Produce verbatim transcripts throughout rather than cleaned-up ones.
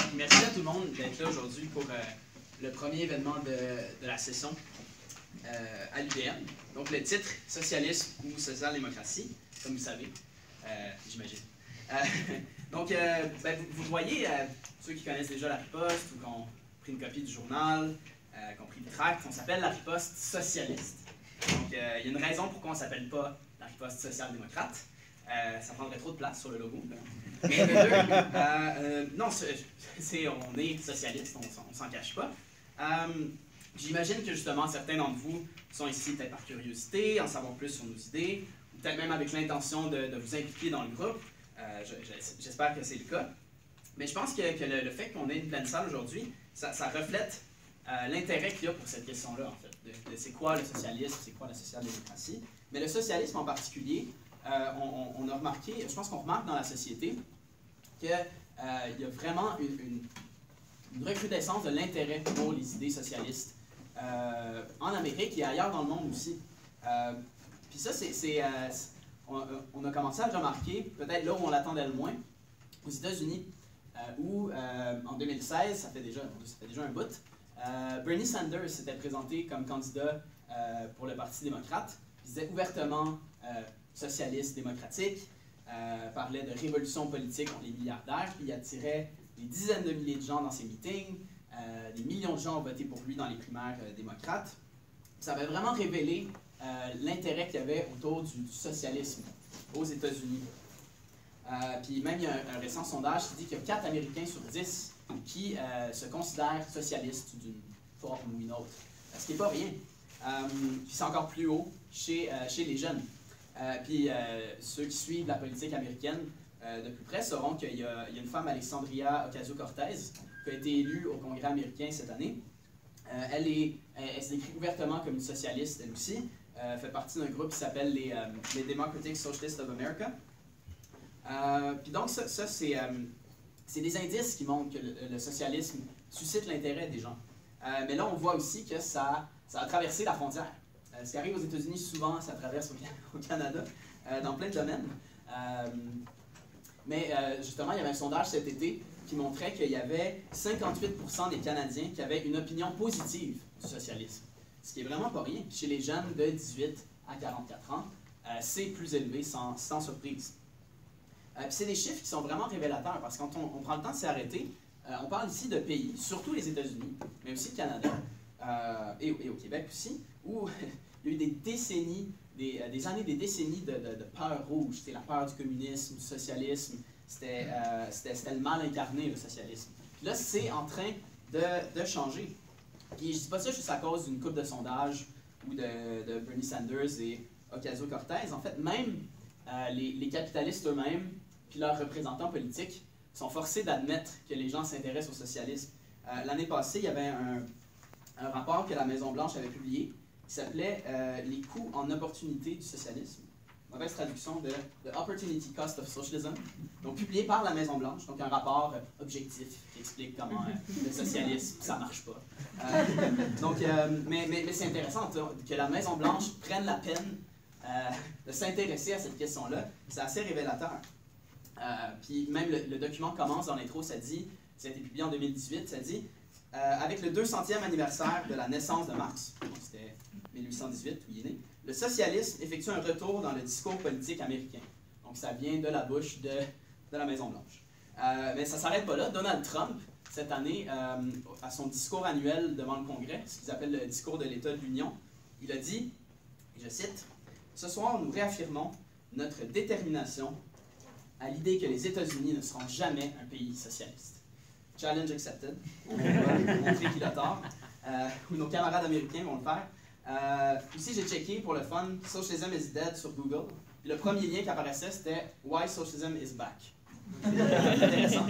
merci à tout le monde d'être là aujourd'hui pour euh, le premier événement de, de la session euh, à l'U D M. Donc le titre, Socialisme ou social-démocratie, comme vous savez, euh, j'imagine. Euh, donc, euh, ben, vous, vous voyez, euh, ceux qui connaissent déjà la riposte ou qui ont pris une copie du journal, euh, qui ont pris le tract, on s'appelle la riposte socialiste. Donc, euh, il y a une raison pourquoi on ne s'appelle pas la riposte social-démocrate. Euh, ça prendrait trop de place sur le logo. Là. Mais les deux, euh, euh, non, c'est, on est socialiste, on ne s'en cache pas. Euh, J'imagine que justement certains d'entre vous sont ici peut-être par curiosité, en savoir plus sur nos idées, ou peut-être même avec l'intention de, de vous impliquer dans le groupe. Euh, J'espère que c'est le cas. Mais je pense que, que le, le fait qu'on ait une pleine salle aujourd'hui, ça, ça reflète euh, l'intérêt qu'il y a pour cette question-là, en fait. De, de c'est quoi le socialisme, c'est quoi la social-démocratie. Mais le socialisme en particulier, euh, on, on, on a remarqué, je pense qu'on remarque dans la société qu'il euh, y a vraiment une, une, une recrudescence de l'intérêt pour les idées socialistes euh, en Amérique et ailleurs dans le monde aussi. Euh, Puis ça, c'est... Euh, on, on a commencé à le remarquer, peut-être là où on l'attendait le moins, aux États-Unis, euh, où euh, en deux mille seize, ça fait déjà, ça fait déjà un bout, euh, Bernie Sanders s'était présenté comme candidat euh, pour le Parti démocrate. Il disait ouvertement euh, socialiste démocratique, euh, parlait de révolution politique contre les milliardaires, puis il attirait des dizaines de milliers de gens dans ses meetings, euh, des millions de gens ont voté pour lui dans les primaires euh, démocrates. Ça avait vraiment révélé euh, l'intérêt qu'il y avait autour du, du socialisme aux États-Unis. Euh, puis même il y a un, un récent sondage qui dit qu'il y a quatre Américains sur dix qui euh, se considèrent socialistes d'une forme ou une autre. Ce qui n'est pas rien. Euh, puis c'est encore plus haut chez, euh, chez les jeunes. Euh, puis euh, ceux qui suivent la politique américaine euh, de plus près sauront qu'il y, y a une femme, Alexandria Ocasio-Cortez, qui a été élue au Congrès américain cette année. Euh, elle, est, elle, elle se décrit ouvertement comme une socialiste, elle aussi. Euh, fait partie d'un groupe qui s'appelle les, euh, les Democratic Socialists of America. Euh, puis donc, ça, ça c'est euh, des indices qui montrent que le, le socialisme suscite l'intérêt des gens. Euh, mais là, on voit aussi que ça, ça a traversé la frontière. Euh, ce qui arrive aux États-Unis, souvent, ça traverse au, au Canada, euh, dans plein de domaines. Euh, mais euh, justement, il y avait un sondage cet été qui montrait qu'il y avait cinquante-huit pour cent des Canadiens qui avaient une opinion positive du socialisme. Ce qui est vraiment pas rien. Chez les jeunes de dix-huit à quarante-quatre ans, euh, c'est plus élevé sans, sans surprise. Euh, c'est des chiffres qui sont vraiment révélateurs parce que quand on, on prend le temps de s'y arrêter, euh, on parle ici de pays, surtout les États-Unis, mais aussi le Canada euh, et, et au Québec aussi, où il y a eu des décennies, des, des années, des décennies de, de, de peur rouge. C'était la peur du communisme, du socialisme, c'était euh, le mal incarné, le socialisme. Puis là, c'est en train de, de changer. Puis je ne dis pas ça juste à cause d'une couple de sondages ou de, de Bernie Sanders et Ocasio-Cortez. En fait, même euh, les, les capitalistes eux-mêmes, puis leurs représentants politiques, sont forcés d'admettre que les gens s'intéressent au socialisme. Euh, L'année passée, il y avait un, un rapport que la Maison-Blanche avait publié qui s'appelait euh, « Les coûts en opportunité du socialisme ». Mauvaise traduction de « The Opportunity Cost of Socialism », donc publié par la Maison-Blanche, donc un rapport euh, objectif qui explique comment euh, le socialisme, ça ne marche pas. Euh, donc, euh, mais mais, mais c'est intéressant que la Maison-Blanche prenne la peine euh, de s'intéresser à cette question-là. C'est assez révélateur. Euh, puis même le, le document commence dans l'intro, ça dit, ça a été publié en deux mille dix-huit, ça dit euh, « Avec le deux centième anniversaire de la naissance de Marx », donc c'était mille huit cent dix-huit où il est né, le socialisme effectue un retour dans le discours politique américain. Donc ça vient de la bouche de, de la Maison-Blanche. Euh, mais ça ne s'arrête pas là. Donald Trump, cette année, euh, à son discours annuel devant le Congrès, ce qu'ils appellent le discours de l'État de l'Union, il a dit, et je cite, « Ce soir, nous réaffirmons notre détermination à l'idée que les États-Unis ne seront jamais un pays socialiste. Challenge accepted. On va montrer qu'il a tort. Euh, ou nos camarades américains vont le faire. Euh, aussi, j'ai checké pour le fun Socialism is dead sur Google. Puis le premier lien qui apparaissait, c'était Why Socialism is back. Intéressant.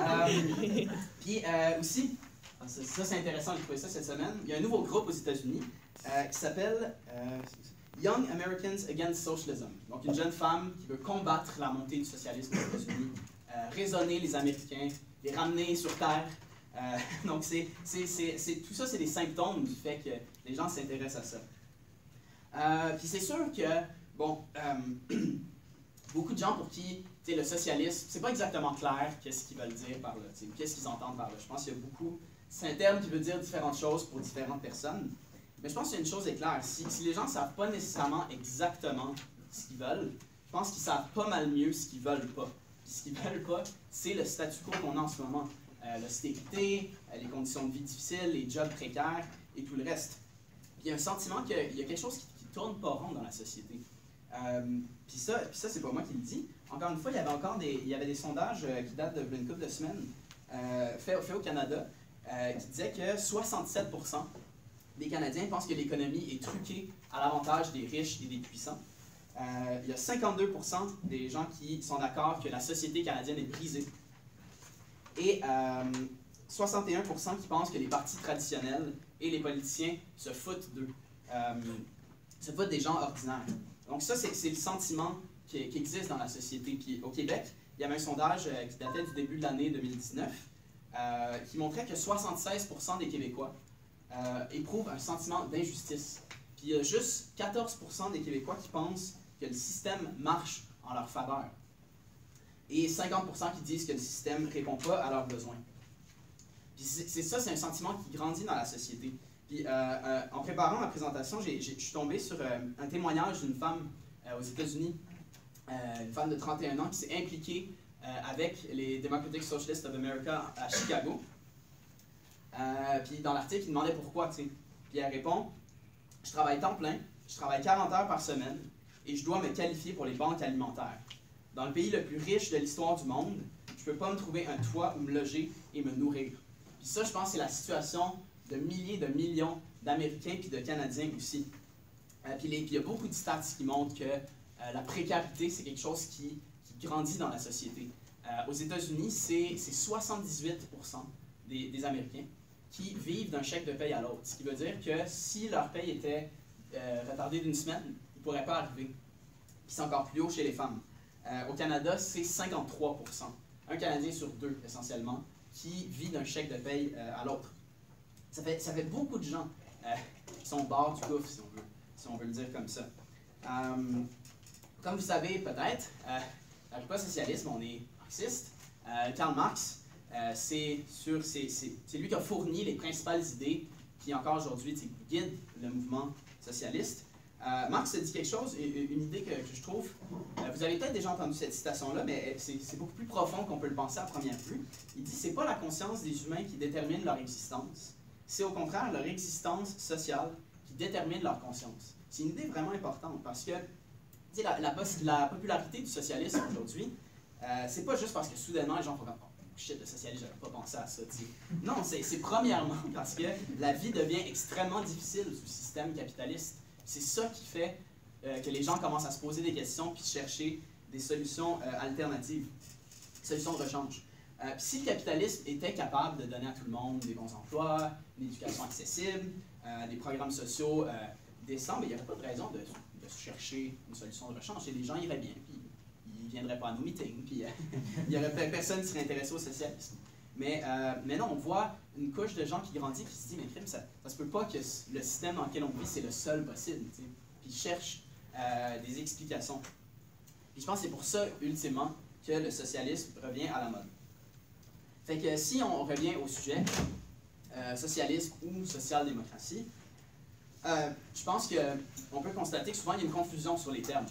Euh, puis euh, aussi, ça c'est intéressant, j'ai trouvé ça cette semaine. Il y a un nouveau groupe aux États-Unis euh, qui s'appelle euh, Young Americans Against Socialism. Donc une jeune femme qui veut combattre la montée du socialisme aux États-Unis, euh, raisonner les Américains, les ramener sur terre. Euh, donc c'est, c'est, c'est, c'est, tout ça, c'est des symptômes du fait que les gens s'intéressent à ça. Euh, puis c'est sûr que, bon, euh, beaucoup de gens pour qui le socialisme, c'est pas exactement clair qu'est-ce qu'ils veulent dire par là, qu'est-ce qu'ils entendent par là. Je pense qu'il y a beaucoup, c'est un terme qui veut dire différentes choses pour différentes personnes. Mais je pense qu'il y a une chose est claire, si, si les gens ne savent pas nécessairement exactement ce qu'ils veulent, je pense qu'ils savent pas mal mieux ce qu'ils veulent pas. Puis ce qu'ils veulent pas, c'est le statu quo qu'on a en ce moment. Euh, L'austérité, euh, les conditions de vie difficiles, les jobs précaires et tout le reste. Puis il y a un sentiment qu'il y a quelque chose qui, qui tourne pas rond dans la société. Euh, puis ça, puis ça c'est pas moi qui le dis. Encore une fois, il y avait encore des, il y avait des sondages euh, qui datent d'une couple de semaines, euh, faits fait au Canada, euh, qui disaient que soixante-sept pour cent des Canadiens pensent que l'économie est truquée à l'avantage des riches et des puissants. Euh, il y a cinquante-deux pour cent des gens qui sont d'accord que la société canadienne est brisée. Et euh, soixante et un pour cent qui pensent que les partis traditionnels et les politiciens se foutent d'eux, euh, se foutent des gens ordinaires. Donc ça, c'est le sentiment qui, qui existe dans la société. Puis au Québec, il y avait un sondage euh, qui datait du début de l'année deux mille dix-neuf euh, qui montrait que soixante-seize pour cent des Québécois euh, éprouvent un sentiment d'injustice. Puis il y a juste quatorze pour cent des Québécois qui pensent que le système marche en leur faveur. Et cinquante pour cent qui disent que le système ne répond pas à leurs besoins. Puis c'est ça, c'est un sentiment qui grandit dans la société. Puis euh, euh, en préparant ma présentation, je suis tombé sur euh, un témoignage d'une femme euh, aux États-Unis, euh, une femme de trente et un ans qui s'est impliquée euh, avec les Democratic Socialists of America à Chicago. Euh, puis dans l'article, il demandait pourquoi, tu sais. Puis elle répond, « Je travaille temps plein, je travaille quarante heures par semaine, et je dois me qualifier pour les banques alimentaires. Dans le pays le plus riche de l'histoire du monde, je ne peux pas me trouver un toit où me loger et me nourrir. » Puis ça, je pense, c'est la situation de milliers de millions d'Américains puis de Canadiens aussi. Euh, puis, les, puis il y a beaucoup de stats qui montrent que euh, la précarité, c'est quelque chose qui, qui grandit dans la société. Euh, aux États-Unis, c'est soixante-dix-huit pour cent des, des Américains qui vivent d'un chèque de paye à l'autre. Ce qui veut dire que si leur paye était euh, retardée d'une semaine, ils ne pourraient pas arriver. Puis c'est encore plus haut chez les femmes. Euh, au Canada, c'est cinquante-trois pour cent. Un Canadien sur deux, essentiellement, qui vit d'un chèque de paye euh, à l'autre. Ça fait, ça fait beaucoup de gens euh, qui sont au bord du gouffre, si on veut, si on veut le dire comme ça. Euh, comme vous savez peut-être, euh, dans le socialisme, on est marxiste. Euh, Karl Marx, euh, c'est lui qui a fourni les principales idées qui, encore aujourd'hui, guident le mouvement socialiste. Euh, Marx a dit quelque chose, une, une idée que, que je trouve, euh, vous avez peut-être déjà entendu cette citation-là, mais c'est beaucoup plus profond qu'on peut le penser à première vue. Il dit, c'est pas la conscience des humains qui détermine leur existence, c'est au contraire leur existence sociale qui détermine leur conscience. C'est une idée vraiment importante parce que la, la, la popularité du socialisme aujourd'hui, euh, c'est pas juste parce que soudainement les gens font comme oh, shit, le socialisme, j'avais pas pensé à ça. T'sais. Non, c'est premièrement parce que la vie devient extrêmement difficile sous le système capitaliste. C'est ça qui fait euh, que les gens commencent à se poser des questions puis chercher des solutions euh, alternatives, solutions de rechange. Euh, si le capitalisme était capable de donner à tout le monde des bons emplois, une éducation accessible, euh, des programmes sociaux euh, décents, il n'y aurait pas de raison de, de chercher une solution de rechange. Et les gens iraient bien, puis ils ne viendraient pas à nos meetings, puis il n'y aurait personne qui serait intéressé au socialisme. Mais, euh, mais non, on voit une couche de gens qui grandit et qui se dit, mais crime, ça ne se peut pas que le système dans lequel on vit, c'est le seul possible. T'sais. Puis ils cherchent euh, des explications. Puis je pense que c'est pour ça, ultimement, que le socialisme revient à la mode. Fait que si on revient au sujet, euh, socialisme ou social-démocratie, euh, je pense qu'on peut constater que souvent il y a une confusion sur les termes.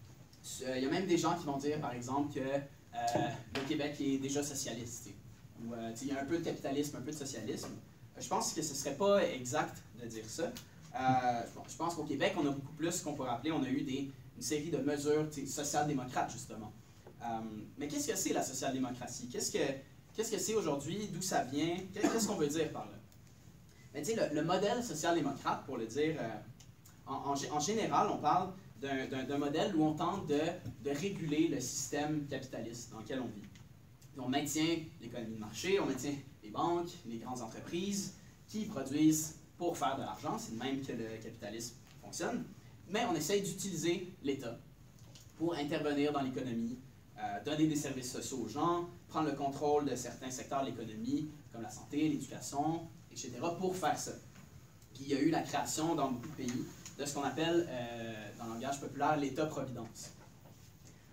Euh, il y a même des gens qui vont dire, par exemple, que euh, le Québec est déjà socialiste. T'sais. Ou euh, il y a un peu de capitalisme, un peu de socialisme. Euh, je pense que ce ne serait pas exact de dire ça. Euh, je pense qu'au Québec, on a beaucoup plus ce qu'on pourrait appeler, on a eu des, une série de mesures social-démocrates, justement. Euh, mais qu'est-ce que c'est la social-démocratie? Qu'est-ce que Qu'est-ce que c'est aujourd'hui? D'où ça vient? Qu'est-ce qu'on veut dire par là? Mais, le, le modèle social-démocrate, pour le dire, euh, en, en, en général, on parle d'un modèle où on tente de, de réguler le système capitaliste dans lequel on vit. Et on maintient l'économie de marché, on maintient les banques, les grandes entreprises qui produisent pour faire de l'argent, c'est de même que le capitalisme fonctionne, mais on essaye d'utiliser l'État pour intervenir dans l'économie, euh, donner des services sociaux aux gens, prendre le contrôle de certains secteurs de l'économie, comme la santé, l'éducation, et cetera, pour faire ça. Puis il y a eu la création dans beaucoup de pays de ce qu'on appelle, euh, dans le langage populaire, l'État-providence.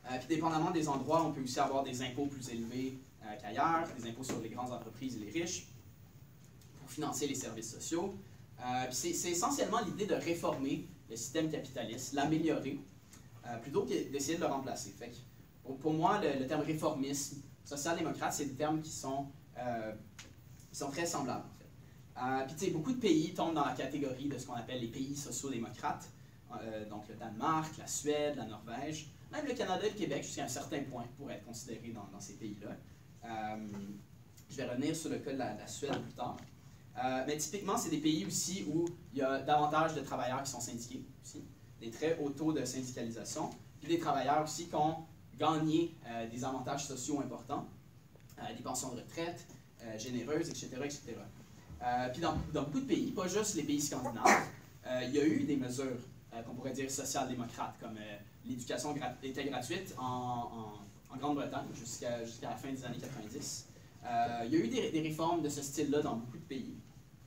Euh, puis dépendamment des endroits, on peut aussi avoir des impôts plus élevés euh, qu'ailleurs, des impôts sur les grandes entreprises et les riches, pour financer les services sociaux. Euh, puis c'est essentiellement l'idée de réformer le système capitaliste, l'améliorer, euh, plutôt que d'essayer de le remplacer. Fait que, pour, pour moi, le, le terme réformisme, social-démocrate, c'est des termes qui sont, euh, qui sont très semblables, en fait. Euh, puis, tu sais, beaucoup de pays tombent dans la catégorie de ce qu'on appelle les pays sociaux-démocrates, euh, donc le Danemark, la Suède, la Norvège, même le Canada et le Québec, jusqu'à un certain point, pourraient être considérés dans, dans ces pays-là. Euh, je vais revenir sur le cas de la, de la Suède plus tard. Euh, mais typiquement, c'est des pays aussi où il y a davantage de travailleurs qui sont syndiqués, aussi, des très hauts taux de syndicalisation, puis des travailleurs aussi qui ont gagné euh, des avantages sociaux importants, euh, des pensions de retraite euh, généreuses, et cetera, et cetera. Euh, puis dans, dans beaucoup de pays, pas juste les pays scandinaves, euh, il y a eu des mesures euh, qu'on pourrait dire social-démocrates, comme euh, l'éducation gra était gratuite en, en, en Grande-Bretagne jusqu'à jusqu'à la fin des années quatre-vingt-dix. Euh, il y a eu des, des réformes de ce style-là dans beaucoup de pays.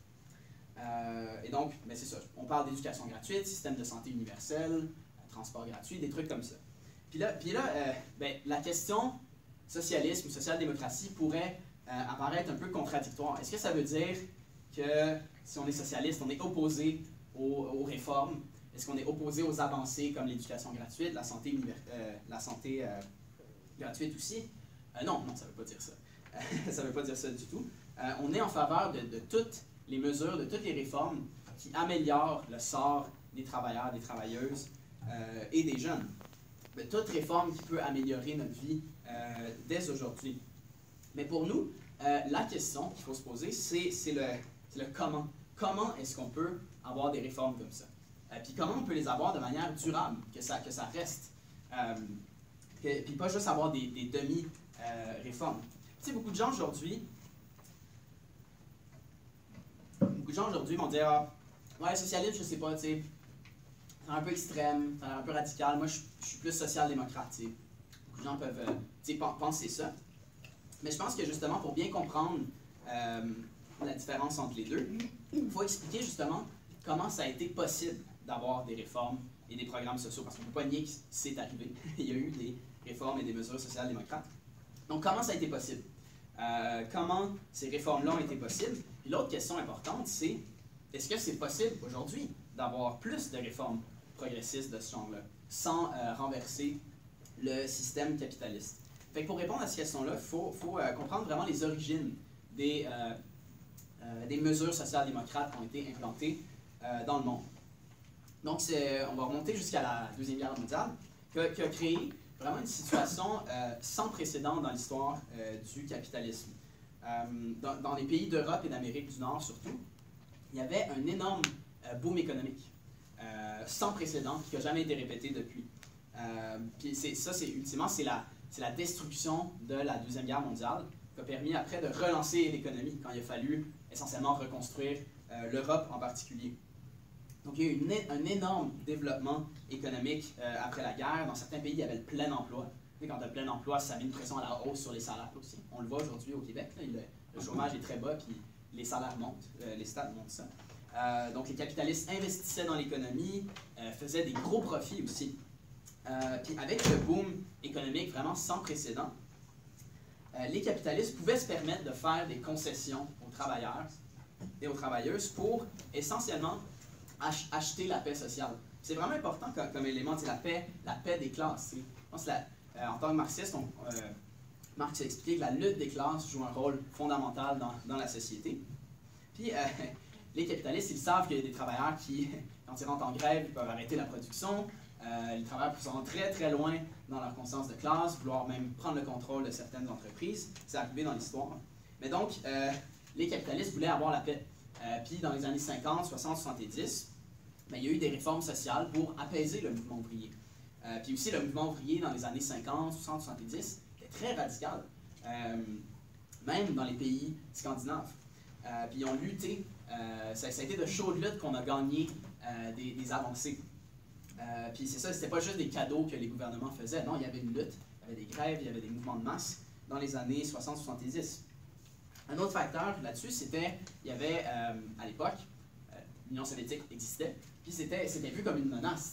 Euh, et donc, ben c'est ça, on parle d'éducation gratuite, système de santé universel, transport gratuit, des trucs comme ça. Puis là, puis là euh, ben, la question socialisme ou social-démocratie pourrait euh, apparaître un peu contradictoire. Est-ce que ça veut dire que si on est socialiste, on est opposé aux, aux réformes? Est-ce qu'on est opposé aux avancées comme l'éducation gratuite, la santé, euh, la santé euh, gratuite aussi? Euh, non, non, ça ne veut pas dire ça. Ça ne veut pas dire ça du tout. Euh, on est en faveur de, de toutes les mesures, de toutes les réformes qui améliorent le sort des travailleurs, des travailleuses euh, et des jeunes. De toute réforme qui peut améliorer notre vie euh, dès aujourd'hui. Mais pour nous, euh, la question qu'il faut se poser, c'est le, le comment. Comment est-ce qu'on peut avoir des réformes comme ça? Euh, puis comment on peut les avoir de manière durable, que ça, que ça reste. Euh, que, puis pas juste avoir des, des demi-réformes. Tu sais, beaucoup de gens aujourd'hui, beaucoup de gens aujourd'hui vont dire ah, ouais, socialiste, je sais pas, tu sais, c'est un peu extrême, un peu radical. Moi, je, je suis plus social-démocrate, tu sais. Beaucoup de gens peuvent euh, tu sais, penser ça. Mais je pense que justement, pour bien comprendre euh, la différence entre les deux, il faut expliquer justement comment ça a été possible d'avoir des réformes et des programmes sociaux, parce qu'on ne peut pas nier que c'est arrivé. Il y a eu des réformes et des mesures social-démocrates. Donc, comment ça a été possible? Euh, comment ces réformes-là ont été possibles? Puis l'autre question importante, c'est est-ce que c'est possible aujourd'hui d'avoir plus de réformes progressistes de ce genre-là, sans euh, renverser le système capitaliste? Fait que pour répondre à cette question-là, il faut, faut euh, comprendre vraiment les origines des, euh, euh, des mesures social-démocrates qui ont été implantées euh, dans le monde. Donc, on va remonter jusqu'à la Deuxième Guerre mondiale, qui a, qui a créé vraiment une situation euh, sans précédent dans l'histoire euh, du capitalisme. Euh, dans, dans les pays d'Europe et d'Amérique du Nord surtout, il y avait un énorme euh, boom économique, euh, sans précédent, qui n'a jamais été répété depuis. Euh, puis ça, c'est ultimement, c'est la, la destruction de la Deuxième Guerre mondiale qui a permis après de relancer l'économie quand il a fallu essentiellement reconstruire euh, l'Europe en particulier. Donc il y a eu une, un énorme développement économique euh, après la guerre. Dans certains pays, il y avait le plein emploi. Et quand tu as le plein emploi, ça met une pression à la hausse sur les salaires aussi. On le voit aujourd'hui au Québec, là, le, le chômage est très bas, puis les salaires montent, euh, les stats montrent ça. Euh, donc les capitalistes investissaient dans l'économie, euh, faisaient des gros profits aussi. Euh, puis avec le boom économique vraiment sans précédent, euh, les capitalistes pouvaient se permettre de faire des concessions aux travailleurs et aux travailleuses pour essentiellement ach acheter la paix sociale. C'est vraiment important comme, comme élément, la paix, la paix des classes. Je pense que la, euh, en tant que marxiste, on, euh, Marx a expliqué que la lutte des classes joue un rôle fondamental dans, dans la société. Puis euh, les capitalistes, ils savent qu'il y a des travailleurs qui, quand ils rentrent en grève, ils peuvent arrêter la production. Euh, les travailleurs peuvent se rendre très très loin dans leur conscience de classe, vouloir même prendre le contrôle de certaines entreprises. C'est arrivé dans l'histoire. Mais donc, euh, les capitalistes voulaient avoir la paix. Euh, puis dans les années cinquante, soixante, soixante-dix, ben, il y a eu des réformes sociales pour apaiser le mouvement ouvrier. Euh, puis aussi le mouvement ouvrier dans les années cinquante, soixante, soixante-dix était très radical, euh, même dans les pays scandinaves. Euh, puis ils ont lutté, euh, ça, ça a été de chaudes luttes qu'on a gagné euh, des, des avancées. Euh, puis c'est ça, c'était pas juste des cadeaux que les gouvernements faisaient, non, il y avait une lutte, il y avait des grèves, il y avait des mouvements de masse dans les années soixante, soixante-dix. Un autre facteur là-dessus, c'était, il y avait, euh, à l'époque, euh, l'Union soviétique existait, puis c'était vu comme une menace. T'sais.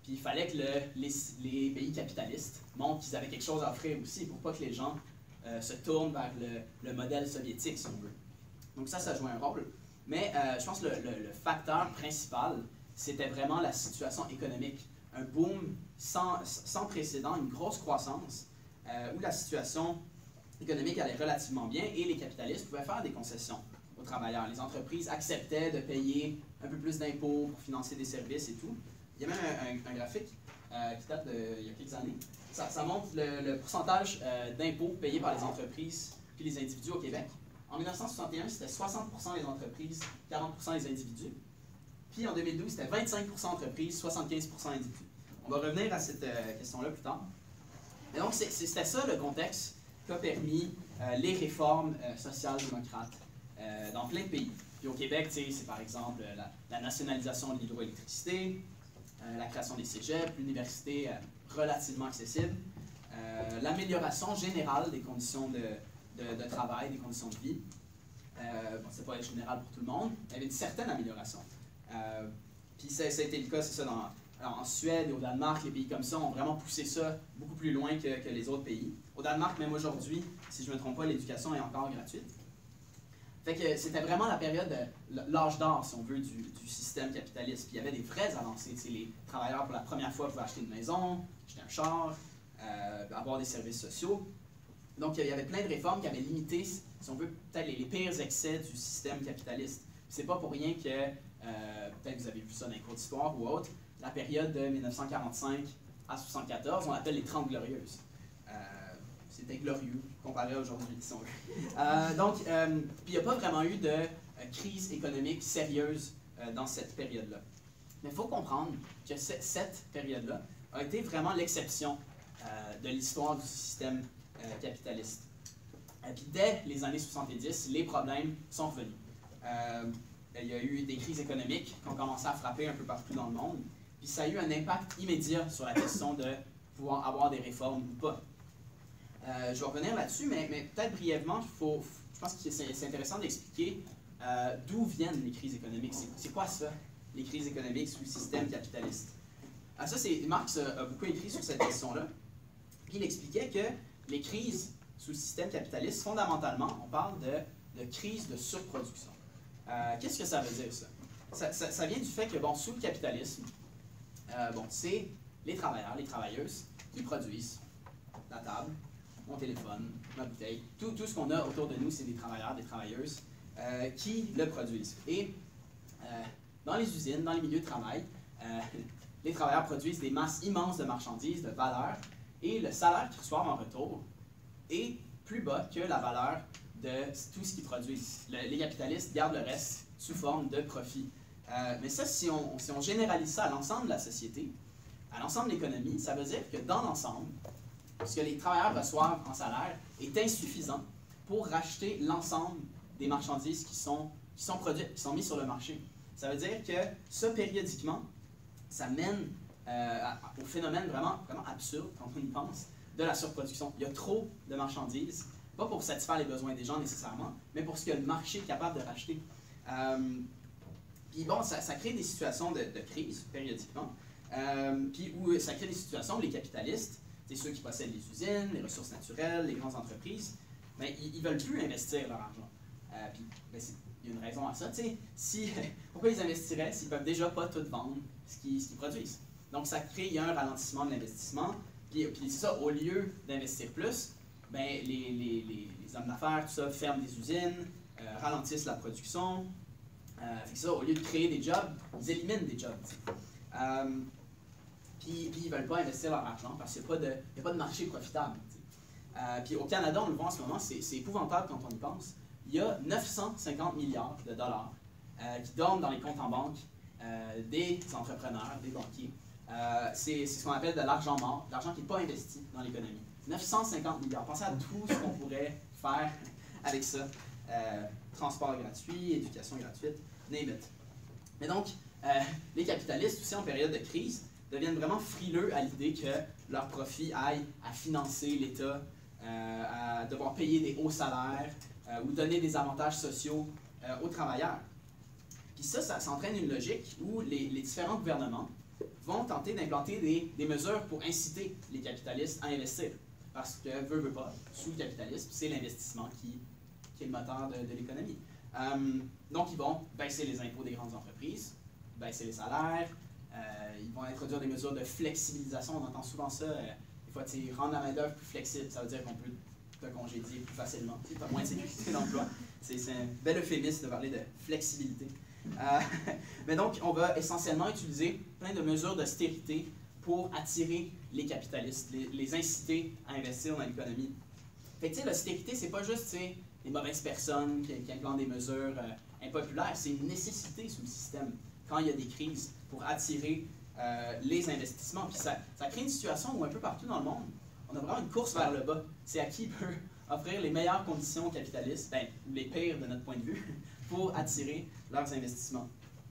Puis il fallait que le, les, les pays capitalistes montrent qu'ils avaient quelque chose à offrir aussi pour pas que les gens euh, se tournent vers le, le modèle soviétique, si on veut. Donc ça, ça jouait un rôle. Mais euh, je pense que le, le, le facteur principal, c'était vraiment la situation économique. Un boom sans, sans précédent, une grosse croissance, euh, où la situation économique allait relativement bien et les capitalistes pouvaient faire des concessions aux travailleurs. Les entreprises acceptaient de payer un peu plus d'impôts pour financer des services et tout. Il y a même un, un, un graphique euh, qui date d'il y a quelques années. Ça, ça montre le, le pourcentage euh, d'impôts payés par les entreprises puis les individus au Québec. En mille neuf cent soixante et un, c'était soixante pour cent les entreprises, quarante pour cent les individus. Puis en deux mille douze, c'était vingt-cinq pour cent entreprises, soixante-quinze pour cent individus. On va revenir à cette euh, question-là plus tard. Et donc, c'était ça le contexte qui a permis euh, les réformes euh, social-démocrates euh, dans plein de pays. Puis au Québec, c'est par exemple la, la nationalisation de l'hydroélectricité, euh, la création des cégeps, l'université euh, relativement accessible, euh, l'amélioration générale des conditions de, de, de travail, des conditions de vie. Euh, bon, c'est pas général pour tout le monde, mais il y avait une certaine amélioration. Euh, puis ça, ça a été le cas, c'est ça, dans, alors, en Suède et au Danemark, les pays comme ça ont vraiment poussé ça beaucoup plus loin que, que les autres pays. Au Danemark, même aujourd'hui, si je ne me trompe pas, l'éducation est encore gratuite. Fait que c'était vraiment la période, l'âge d'or, si on veut, du, du système capitaliste. Puis il y avait des vraies avancées. Les travailleurs, pour la première fois, pouvaient acheter une maison, acheter un char, euh, avoir des services sociaux. Donc il y avait plein de réformes qui avaient limité, si on veut, peut-être les, les pires excès du système capitaliste. C'est pas pour rien que, euh, peut-être vous avez vu ça dans les cours d'histoire ou autre, la période de mille neuf cent quarante-cinq à soixante-quatorze, on l'appelle les Trente Glorieuses. Euh, C'était glorieux comparé à aujourd'hui, si on veut. Euh, donc, euh, puis il n'y a pas vraiment eu de euh, crise économique sérieuse euh, dans cette période-là. Mais il faut comprendre que ce, cette période-là a été vraiment l'exception euh, de l'histoire du système euh, capitaliste. Et puis dès les années soixante-dix, les problèmes sont revenus. Euh, il y a eu des crises économiques qui ont commencé à frapper un peu partout dans le monde. Puis ça a eu un impact immédiat sur la question de pouvoir avoir des réformes ou pas. Euh, je vais revenir là-dessus, mais, mais peut-être brièvement, faut, je pense que c'est intéressant d'expliquer euh, d'où viennent les crises économiques. C'est quoi ça, les crises économiques sous le système capitaliste? Alors ça, Marx a, a beaucoup écrit sur cette question-là. Puis il expliquait que les crises sous le système capitaliste, fondamentalement, on parle de, de crise de surproduction. Euh, Qu'est-ce que ça veut dire, ça? Ça, ça? ça vient du fait que, bon, sous le capitalisme, euh, bon, c'est les travailleurs, les travailleuses qui produisent la table, mon téléphone, ma bouteille, tout, tout ce qu'on a autour de nous, c'est des travailleurs, des travailleuses euh, qui le produisent. Et euh, dans les usines, dans les milieux de travail, euh, les travailleurs produisent des masses immenses de marchandises, de valeurs, et le salaire qu'ils reçoivent en retour est plus bas que la valeur de tout ce qu'ils produisent. Le, les capitalistes gardent le reste sous forme de profit. Euh, mais ça, si on, si on généralise ça à l'ensemble de la société, à l'ensemble de l'économie, ça veut dire que dans l'ensemble, ce que les travailleurs reçoivent en salaire est insuffisant pour racheter l'ensemble des marchandises qui sont, qui sont produites, qui sont mises sur le marché. Ça veut dire que ça, périodiquement, ça mène euh, à, au phénomène vraiment, vraiment absurde, quand on y pense, de la surproduction. Il y a trop de marchandises, pas pour satisfaire les besoins des gens nécessairement, mais pour ce que le marché est capable de racheter. Euh, puis bon, ça, ça crée des situations de, de crise, périodiquement, euh, puis où ça crée des situations où les capitalistes, c'est ceux qui possèdent les usines, les ressources naturelles, les grandes entreprises, ben, ils ne veulent plus investir leur argent. Euh, puis, ben, il y a une raison à ça. Si, pourquoi ils investiraient s'ils ne peuvent déjà pas tout vendre ce qu'ils qu produisent? Donc, ça crée il y a un ralentissement de l'investissement. Puis, puis c'est ça, au lieu d'investir plus, ben, les, les, les, les hommes d'affaires, tout ça, ferment des usines, euh, ralentissent la production. Euh, fait que ça, au lieu de créer des jobs, ils éliminent des jobs. Euh, Puis, puis ils ne veulent pas investir leur argent parce qu'il n'y a, a pas de marché profitable. Euh, puis au Canada, on le voit en ce moment, c'est épouvantable quand on y pense. Il y a neuf cent cinquante milliards de dollars euh, qui dorment dans les comptes en banque euh, des entrepreneurs, des banquiers. Euh, c'est ce qu'on appelle de l'argent mort, de l'argent qui n'est pas investi dans l'économie. neuf cent cinquante milliards. Pensez à tout ce qu'on pourrait faire avec ça. Euh, transport gratuit, éducation gratuite, name it. Mais donc, euh, les capitalistes, aussi en période de crise, deviennent vraiment frileux à l'idée que leurs profits aillent à financer l'État, euh, à devoir payer des hauts salaires euh, ou donner des avantages sociaux euh, aux travailleurs. Puis ça, ça, ça entraîne une logique où les, les différents gouvernements vont tenter d'implanter des, des mesures pour inciter les capitalistes à investir. Parce que, veut, veut pas, sous le capitalisme, c'est l'investissement qui, qui est le moteur de, de l'économie. Euh, donc, ils vont baisser les impôts des grandes entreprises, baisser les salaires, euh, ils vont introduire des mesures de flexibilisation. On entend souvent ça, euh, des fois, rendre la main-d'œuvre plus flexible, ça veut dire qu'on peut te congédier plus facilement, tu as moins de sécurité d'emploi. C'est un bel euphémisme de parler de flexibilité. Euh, mais donc, on va essentiellement utiliser plein de mesures d'austérité pour attirer les capitalistes, les, les inciter à investir dans l'économie. Fait que, tu sais, l'austérité, c'est pas juste, des mauvaises personnes qui, qui implantent des mesures euh, impopulaires, c'est une nécessité sous le système quand il y a des crises pour attirer euh, les investissements. Puis ça, ça crée une situation où un peu partout dans le monde, on a vraiment une course vers le bas. C'est à qui peut offrir les meilleures conditions aux capitalistes, ben, ou les pires de notre point de vue, pour attirer leurs investissements.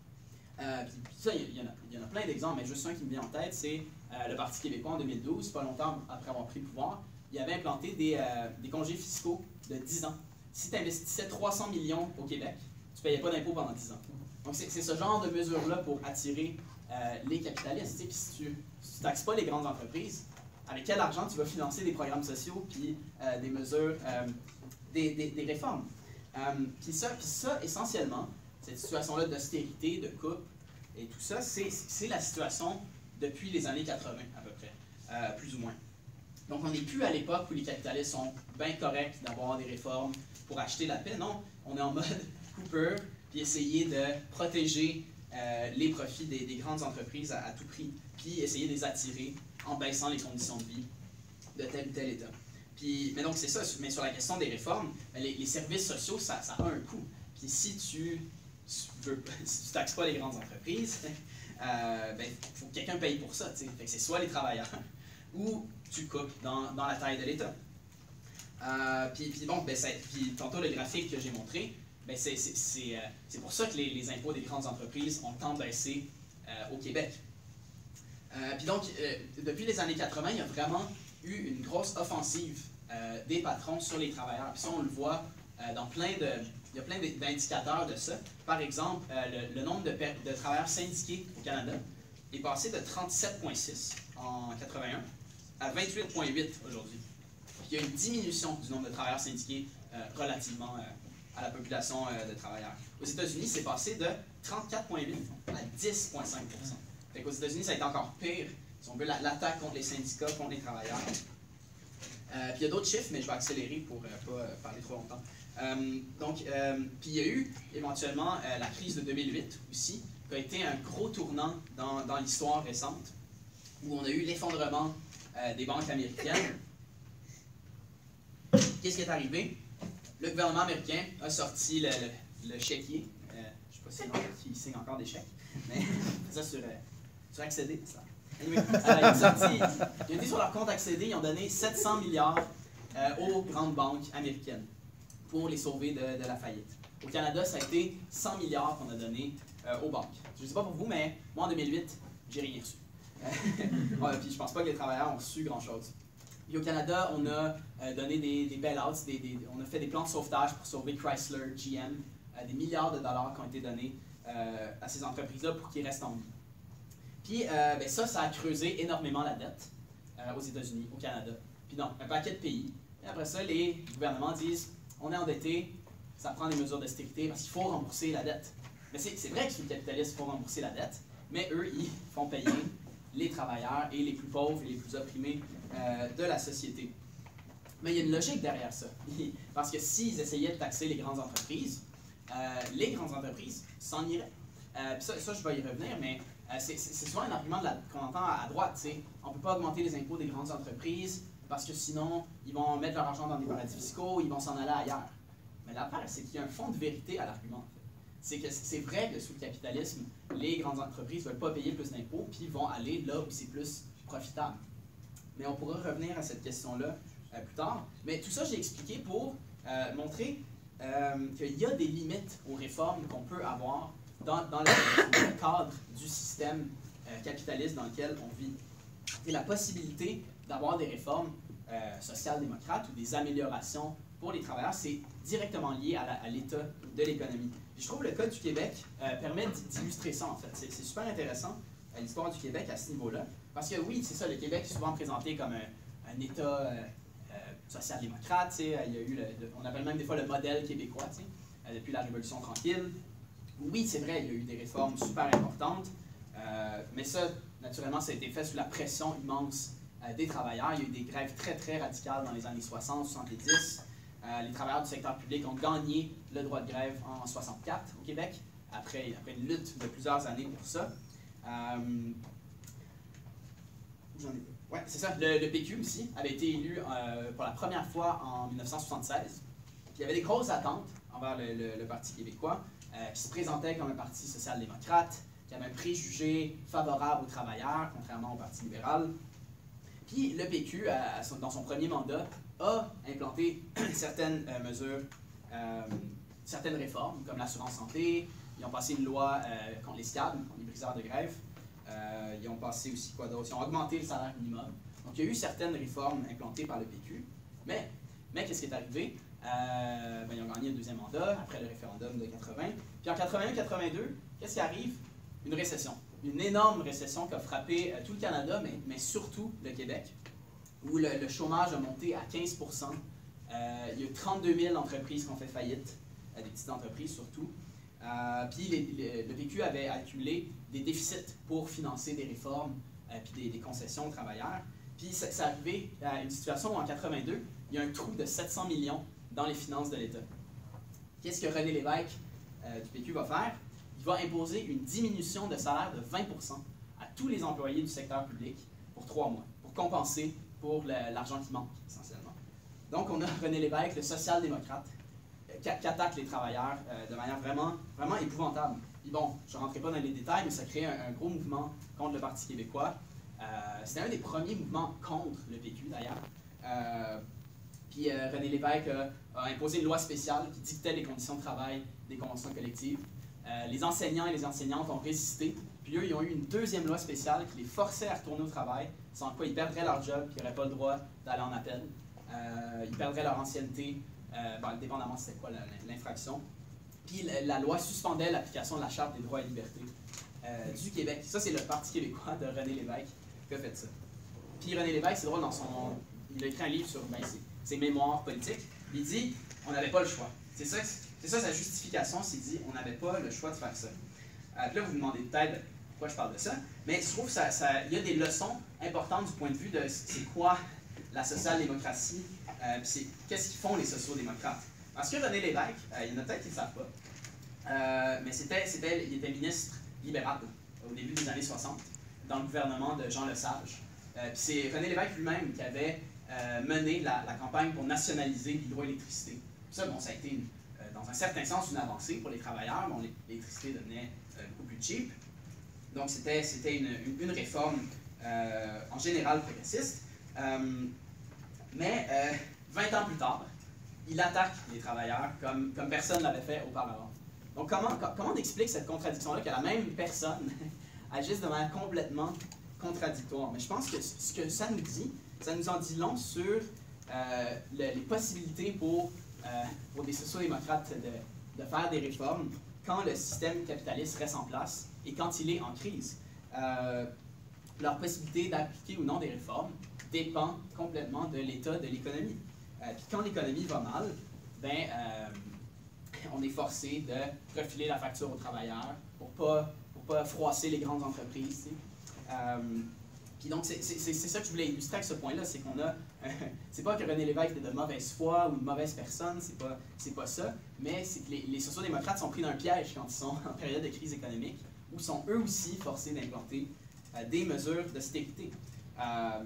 Euh, puis, puis ça, il y, y, y en a plein d'exemples, mais juste un qui me vient en tête, c'est euh, le Parti québécois en deux mille douze, pas longtemps après avoir pris le pouvoir, il avait implanté des, euh, des congés fiscaux de dix ans. Si tu investissais trois cents millions au Québec, tu ne payais pas d'impôts pendant dix ans. Donc c'est ce genre de mesures-là pour attirer euh, les capitalistes. Puis si tu ne taxes pas les grandes entreprises, avec quel argent tu vas financer des programmes sociaux puis euh, des mesures, euh, des, des, des réformes? Euh, puis ça, puis ça, essentiellement, cette situation-là d'austérité, de coupe et tout ça, c'est la situation depuis les années quatre-vingt à peu près, euh, plus ou moins. Donc on n'est plus à l'époque où les capitalistes sont bien corrects d'avoir des réformes pour acheter la paix. Non, on est en mode Cooper, puis essayer de protéger euh, les profits des, des grandes entreprises à, à tout prix, puis essayer de les attirer en baissant les conditions de vie de tel ou tel État. Puis, mais donc c'est ça, mais sur la question des réformes, les, les services sociaux, ça, ça a un coût. Puis si tu ne si taxes pas les grandes entreprises, euh, ben, faut que quelqu'un paye pour ça. Fait que c'est soit les travailleurs, ou tu coupes dans, dans la taille de l'État. Euh, puis, puis bon, ben, puis tantôt le graphique que j'ai montré, ben, c'est euh, pour ça que les, les impôts des grandes entreprises ont tant baissé euh, au Québec. Euh, puis donc, euh, depuis les années quatre-vingt, il y a vraiment eu une grosse offensive euh, des patrons sur les travailleurs. Puis ça, on le voit euh, dans plein de... Il y a plein d'indicateurs de ça. Par exemple, euh, le, le nombre de, de travailleurs syndiqués au Canada est passé de trente-sept virgule six en quatre-vingt-un à vingt-huit virgule huit aujourd'hui. Il y a une diminution du nombre de travailleurs syndiqués euh, relativement euh, à la population euh, de travailleurs. Aux États-Unis, c'est passé de trente-quatre virgule huit à dix virgule cinq pour cent. Aux États-Unis, ça a été encore pire, si on veut, l'attaque contre les syndicats, contre les travailleurs. Euh, puis il y a d'autres chiffres, mais je vais accélérer pour ne euh, pas euh, parler trop longtemps. Euh, donc, euh, puis il y a eu éventuellement euh, la crise de deux mille huit aussi, qui a été un gros tournant dans, dans l'histoire récente, où on a eu l'effondrement euh, des banques américaines. Qu'est-ce qui est arrivé? Le gouvernement américain a sorti le, le, le chéquier. Euh, je ne sais pas s'il signe encore des chèques, mais ça sur, euh, sur Accédé. Ça. Anyway, euh, il, a sorti, il a dit sur leur compte Accédé, ils ont donné sept cents milliards euh, aux grandes banques américaines pour les sauver de, de la faillite. Au Canada, ça a été cent milliards qu'on a donné euh, aux banques. Je ne sais pas pour vous, mais moi en deux mille huit, j'ai rien reçu. Ouais, puis je pense pas que les travailleurs ont reçu grand-chose. Puis au Canada, on a euh, donné des, des bailouts, des, des, on a fait des plans de sauvetage pour sauver Chrysler, G M, euh, des milliards de dollars qui ont été donnés euh, à ces entreprises-là pour qu'ils restent en vie. Puis euh, ben ça, ça a creusé énormément la dette euh, aux États-Unis, au Canada, puis non, un paquet de pays. Et après ça, les gouvernements disent, on est endetté, ça prend des mesures d'austérité parce qu'il faut rembourser la dette. Mais c'est vrai que sous le capitalisme, il faut rembourser la dette, mais eux, ils font payer les travailleurs et les plus pauvres et les plus opprimés euh, de la société. Mais il y a une logique derrière ça. Parce que s'ils essayaient de taxer les grandes entreprises, euh, les grandes entreprises s'en iraient. Euh, ça, ça, je vais y revenir, mais euh, c'est souvent un argument qu'on entend à, à droite. On ne peut pas augmenter les impôts des grandes entreprises parce que sinon, ils vont mettre leur argent dans des paradis fiscaux, ils vont s'en aller ailleurs. Mais l'affaire, c'est qu'il y a un fond de vérité à l'argument. C'est que c'est vrai que sous le capitalisme, les grandes entreprises ne veulent pas payer plus d'impôts, puis vont aller là où c'est plus profitable. Mais on pourra revenir à cette question-là euh, plus tard. Mais tout ça, j'ai expliqué pour euh, montrer euh, qu'il y a des limites aux réformes qu'on peut avoir dans, dans, le, dans le cadre du système euh, capitaliste dans lequel on vit. Et la possibilité d'avoir des réformes euh, social-démocrates ou des améliorations pour les travailleurs, c'est directement lié à l'état de l'économie. Je trouve que le Code du Québec euh, permet d'illustrer ça, en fait. C'est super intéressant. euh, l'histoire du Québec à ce niveau-là. Parce que oui, c'est ça, le Québec est souvent présenté comme un, un État euh, euh, social-démocrate. Il y a eu le, le, on appelle même des fois le modèle québécois euh, depuis la Révolution tranquille. Oui, c'est vrai, il y a eu des réformes super importantes, euh, mais ça, naturellement, ça a été fait sous la pression immense euh, des travailleurs. Il y a eu des grèves très, très radicales dans les années soixante, soixante-dix. Euh, les travailleurs du secteur public ont gagné le droit de grève en soixante-quatre au Québec, après, après une lutte de plusieurs années pour ça. Euh, ouais, c'est ça. Le, le P Q aussi avait été élu euh, pour la première fois en mille neuf cent soixante-seize. Il y avait des grosses attentes envers le, le, le Parti québécois, euh, qui se présentait comme un parti social-démocrate, qui avait un préjugé favorable aux travailleurs, contrairement au Parti libéral. Puis le P Q, à, à son, dans son premier mandat, a implanté certaines euh, mesures, euh, certaines réformes, comme l'assurance santé. Ils ont passé une loi euh, contre les S C A D, contre les briseurs de grève. Euh, ils ont passé aussi quoi d'autre? Ils ont augmenté le salaire minimum. Donc il y a eu certaines réformes implantées par le P Q. Mais, mais qu'est-ce qui est arrivé? Euh, ben, ils ont gagné un deuxième mandat après le référendum de quatre-vingts. Puis en quatre-vingt-un quatre-vingt-deux, qu'est-ce qui arrive? Une récession. Une énorme récession qui a frappé euh, tout le Canada, mais, mais surtout le Québec, où le, le chômage a monté à quinze pour cent. Euh, il y a eu trente-deux mille entreprises qui ont fait faillite, euh, des petites entreprises surtout. Euh, puis les, les, le P Q avait accumulé des déficits pour financer des réformes euh, puis des, des concessions aux travailleurs. Puis c'est arrivé à une situation où en quatre-vingt-deux, il y a un trou de sept cents millions dans les finances de l'État. Qu'est-ce que René Lévesque euh, du P Q va faire? Il va imposer une diminution de salaire de vingt pour cent à tous les employés du secteur public pour trois mois, pour compenser pour l'argent qui manque, essentiellement. Donc, on a René Lévesque, le social-démocrate, qui, qui attaque les travailleurs euh, de manière vraiment, vraiment épouvantable. Puis bon, je ne rentrerai pas dans les détails, mais ça crée un, un gros mouvement contre le Parti québécois. Euh, C'était un des premiers mouvements contre le P Q, d'ailleurs. Euh, puis euh, René Lévesque a, a imposé une loi spéciale qui dictait les conditions de travail des conventions collectives. Euh, les enseignants et les enseignantes ont résisté, puis eux, ils ont eu une deuxième loi spéciale qui les forçait à retourner au travail, sans quoi ils perdraient leur job, puis ils n'auraient pas le droit d'aller en appel. Euh, ils perdraient leur ancienneté, euh, ben, dépendamment c'était quoi l'infraction. Puis la, la loi suspendait l'application de la Charte des droits et libertés euh, du Québec. Ça, c'est le Parti québécois de René Lévesque qui a fait ça. Puis René Lévesque, c'est drôle, dans son, il a écrit un livre sur ben, ses, ses mémoires politiques. Il dit on n'avait pas le choix. C'est ça, c'est ça sa justification, c'est dit on n'avait pas le choix de faire ça. Euh, puis là, vous vous demandez peut-être pourquoi je parle de ça, mais je trouve qu'il y a des leçons importantes du point de vue de c'est quoi la social-démocratie, euh, puis c'est qu'est-ce qu'ils font les sociaux-démocrates. Parce que René Lévesque, euh, il y en a peut-être qui ne le savent pas, euh, mais c'était, c'était, il était ministre libéral au début des années soixante, dans le gouvernement de Jean Lesage. Euh, puis c'est René Lévesque lui-même qui avait euh, mené la, la campagne pour nationaliser l'hydroélectricité. Ça, bon, ça a été, une, euh, dans un certain sens, une avancée pour les travailleurs. Bon, l'électricité devenait euh, beaucoup plus cheap. Donc, c'était une, une, une réforme euh, en général progressiste. Euh, mais euh, vingt ans plus tard, il attaque les travailleurs comme, comme personne ne l'avait fait auparavant. Donc, comment, comment on explique cette contradiction-là, que la même personne agisse de manière complètement contradictoire? Mais je pense que ce que ça nous dit, ça nous en dit long sur euh, le, les possibilités pour, euh, pour des sociaux-démocrates de, de faire des réformes quand le système capitaliste reste en place et quand il est en crise. Euh, leur possibilité d'appliquer ou non des réformes dépend complètement de l'état de l'économie. Euh, puis quand l'économie va mal, ben, euh, on est forcé de refiler la facture aux travailleurs pour ne pas, pour pas froisser les grandes entreprises. Euh, puis donc, c'est ça que je voulais illustrer avec ce point-là, c'est qu'on a... Euh, c'est pas que René Lévesque est de mauvaise foi ou une mauvaise personne, c'est pas, c'est pas ça, mais c'est que les, les sociaux-démocrates sont pris d'un piège quand ils sont en période de crise économique, où sont eux aussi forcés d'implanter euh, des mesures d'austérité. Euh,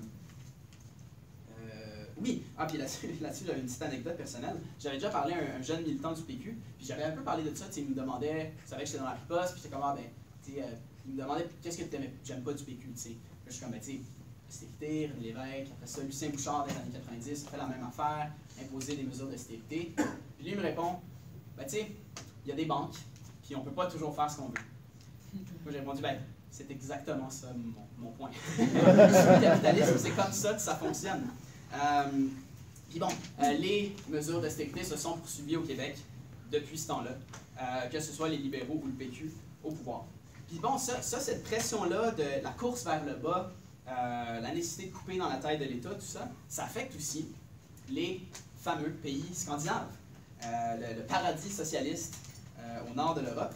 euh, oui, ah, puis là-dessus, là j'avais une petite anecdote personnelle. J'avais déjà parlé à un, un jeune militant du P Q, puis j'avais un peu parlé de ça, il me demandait, vous savez que j'étais dans la riposte, puis j'étais comme, ah ben, tu sais, euh, il me demandait qu'est-ce que tu aimais, j'aime pas du P Q, tu sais. Je suis comme, ben, tu sais, l'austérité, René Lévesque, après ça, Lucien Bouchard des années quatre-vingt-dix, il fait la même affaire, imposer des mesures d'austérité. Puis lui, il me répond, ben, tu sais, il y a des banques, puis on peut pas toujours faire ce qu'on veut. Moi, j'ai répondu, ben, c'est exactement ça mon, mon point. Le capitalisme, c'est comme ça que ça fonctionne. Euh, puis bon, euh, les mesures d'austérité se sont poursuivies au Québec depuis ce temps-là, euh, que ce soit les libéraux ou le P Q au pouvoir. Puis bon, ça, ça cette pression-là de la course vers le bas, euh, la nécessité de couper dans la taille de l'État, tout ça, ça affecte aussi les fameux pays scandinaves, euh, le, le paradis socialiste euh, au nord de l'Europe,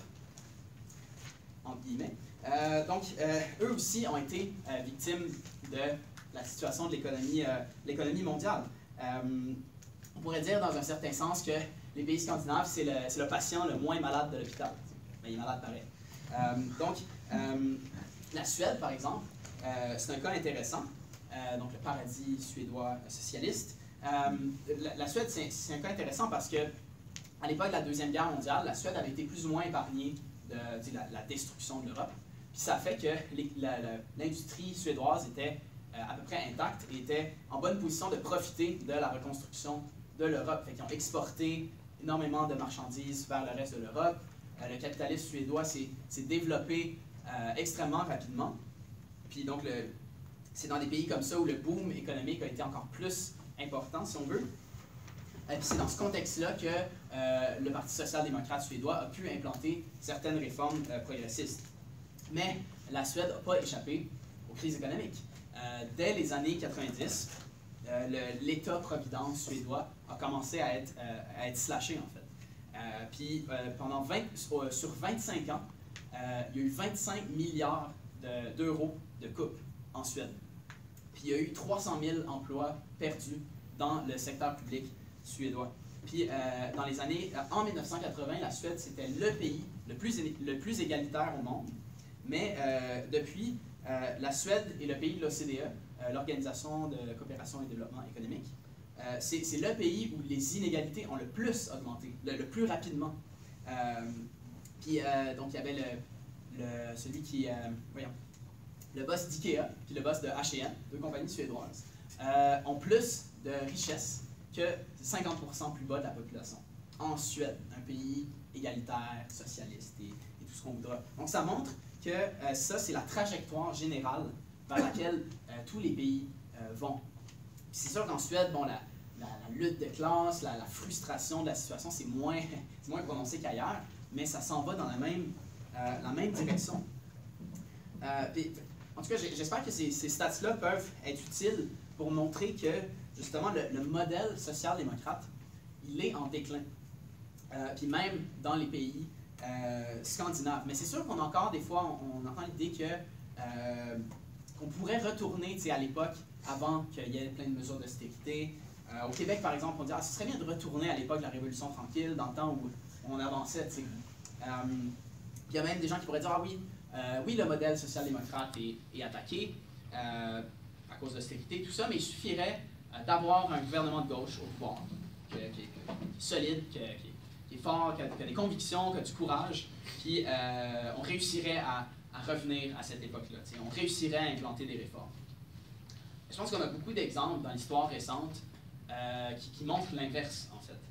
entre guillemets. Euh, donc, euh, eux aussi ont été euh, victimes de la situation de l'économie euh, l'économie mondiale. Euh, on pourrait dire dans un certain sens que les pays scandinaves, c'est le, c'est le patient le moins malade de l'hôpital. Mais il est malade pareil. Euh, donc, euh, la Suède, par exemple, euh, c'est un cas intéressant. Euh, donc, le paradis suédois socialiste. Euh, la, la Suède, c'est un cas intéressant parce que à l'époque de la Deuxième Guerre mondiale, la Suède avait été plus ou moins épargnée de, de la, la destruction de l'Europe. Puis ça fait que l'industrie suédoise était euh, à peu près intacte et était en bonne position de profiter de la reconstruction de l'Europe. Fait qu'ils ont exporté énormément de marchandises vers le reste de l'Europe. Euh, le capitalisme suédois s'est développé euh, extrêmement rapidement. Puis donc, c'est dans des pays comme ça où le boom économique a été encore plus important, si on veut. Et puis c'est dans ce contexte-là que euh, le Parti social-démocrate suédois a pu implanter certaines réformes euh, progressistes. Mais la Suède n'a pas échappé aux crises économiques. Euh, dès les années quatre-vingt-dix, euh, l'État-providence suédois a commencé à être, euh, à être slashé, en fait. Euh, puis euh, pendant vingt, sur, sur vingt-cinq ans, euh, il y a eu vingt-cinq milliards d'euros de, de coupes en Suède. Puis il y a eu trois cent mille emplois perdus dans le secteur public suédois. Puis euh, dans les années, en mille neuf cent quatre-vingts, la Suède, c'était le pays le plus, le plus égalitaire au monde. Mais euh, depuis, euh, la Suède est le pays de l'O C D E, euh, l'Organisation de coopération et développement économique. Euh, c'est le pays où les inégalités ont le plus augmenté, le, le plus rapidement. Euh, puis euh, donc il y avait le, le, celui qui, euh, voyons, le boss d'IKEA, puis le boss de H et M, deux compagnies suédoises, euh, ont plus de richesses que cinquante pour cent plus bas de la population. En Suède, un pays égalitaire, socialiste et, et tout ce qu'on voudra. Donc ça montre que euh, ça, c'est la trajectoire générale vers laquelle euh, tous les pays euh, vont. C'est sûr qu'en Suède, bon, la, la, la lutte de classe, la, la frustration de la situation, c'est moins, moins prononcé qu'ailleurs, mais ça s'en va dans la même, euh, la même direction. Euh, puis, en tout cas, j'espère que ces, ces stats-là peuvent être utiles pour montrer que, justement, le, le modèle social-démocrate, il est en déclin. Euh, puis même dans les pays euh, scandinaves. Mais c'est sûr qu'on a encore, des fois, on, on entend l'idée que euh, qu'on pourrait retourner à l'époque, avant qu'il y ait plein de mesures d'austérité. Euh, au Québec, par exemple, on dit ah, ce serait bien de retourner à l'époque de la Révolution tranquille, dans le temps où on avançait. Euh, il y a même des gens qui pourraient dire ah oui, euh, oui, le modèle social-démocrate est, est attaqué euh, à cause d'austérité, tout ça, mais il suffirait euh, d'avoir un gouvernement de gauche au pouvoir, qui est solide, qui est, qui est fort, qui a, qui a des convictions, qui a du courage, puis euh, on réussirait à, à revenir à cette époque-là. On réussirait à implanter des réformes. Je pense qu'on a beaucoup d'exemples dans l'histoire récente euh, qui, qui montrent l'inverse, en fait.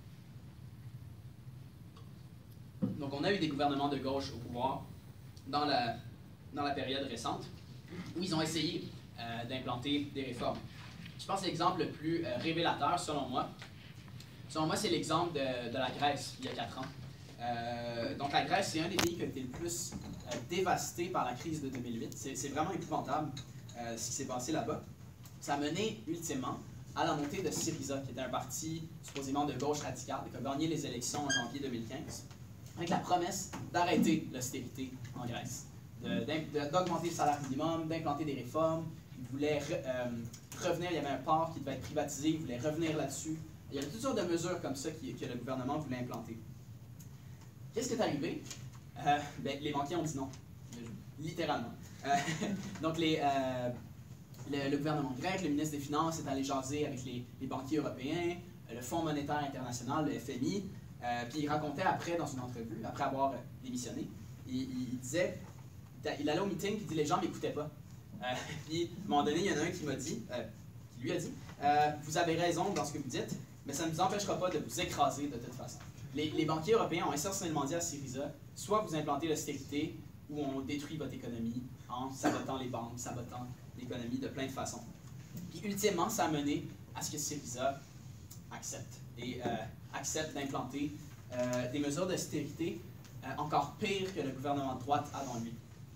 Donc, on a eu des gouvernements de gauche au pouvoir dans la, dans la période récente où ils ont essayé euh, d'implanter des réformes. Je pense que l'exemple le plus euh, révélateur, selon moi, selon moi, c'est l'exemple de, de la Grèce, il y a quatre ans. Euh, donc, la Grèce, c'est un des pays qui a été le plus euh, dévasté par la crise de deux mille huit. C'est vraiment épouvantable euh, ce qui s'est passé là-bas. Ça a mené, ultimement, à la montée de Syriza, qui était un parti supposément de gauche radicale, qui a gagné les élections en janvier deux mille quinze, avec la promesse d'arrêter l'austérité en Grèce, d'augmenter le salaire minimum, d'implanter des réformes. Ils voulaient re, euh, revenir, il y avait un port qui devait être privatisé, ils voulaient revenir là-dessus. Il y avait toutes sortes de mesures comme ça qui, que le gouvernement voulait implanter. Qu'est-ce qui est arrivé? Euh, ben, les banquiers ont dit non, littéralement. Euh, donc, les... Euh, Le, le gouvernement grec, le ministre des Finances est allé jaser avec les, les banquiers européens, le Fonds monétaire international, le F M I, euh, puis il racontait après, dans une entrevue, après avoir euh, démissionné, il, il, il disait, il allait au meeting, puis il dit les gens ne m'écoutaient pas. Euh, puis à un moment donné, il y en a un qui m'a dit, euh, qui lui a dit, euh, vous avez raison dans ce que vous dites, mais ça ne vous empêchera pas de vous écraser de toute façon. Les, les banquiers européens ont essentiellement dit à Syriza, soit vous implantez l'austérité, ou on détruit votre économie en sabotant les banques, sabotant l'économie de plein de façons. Puis ultimement, ça a mené à ce que Syriza accepte, et euh, accepte d'implanter euh, des mesures d'austérité euh, encore pires que le gouvernement de droite avant lui.